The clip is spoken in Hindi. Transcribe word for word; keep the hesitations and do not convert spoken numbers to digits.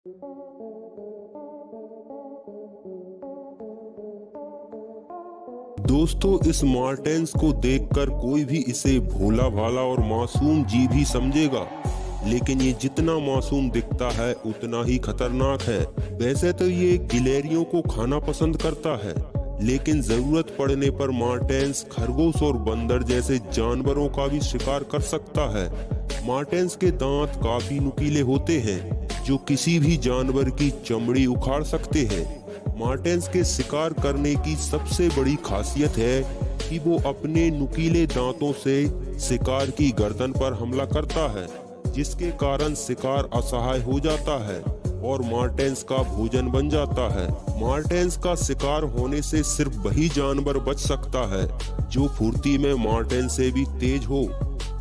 दोस्तों, इस मार्टेंस को देखकर कोई भी इसे भोला भाला और मासूम जीव ही समझेगा, लेकिन ये जितना मासूम दिखता है उतना ही खतरनाक है। वैसे तो ये गिलहरियों को खाना पसंद करता है, लेकिन जरूरत पड़ने पर मार्टेंस खरगोश और बंदर जैसे जानवरों का भी शिकार कर सकता है। मार्टेंस के दांत काफी नुकीले होते हैं, जो किसी भी जानवर की चमड़ी उखाड़ सकते हैं। मार्टेंस के शिकार करने की सबसे बड़ी खासियत है कि वो अपने नुकीले दांतों से शिकार की गर्दन पर हमला करता है, जिसके कारण शिकार असहाय हो जाता है और मार्टेंस का भोजन बन जाता है। मार्टेंस का शिकार होने से सिर्फ वही जानवर बच सकता है जो फुर्ती में मार्टेंस से भी तेज हो।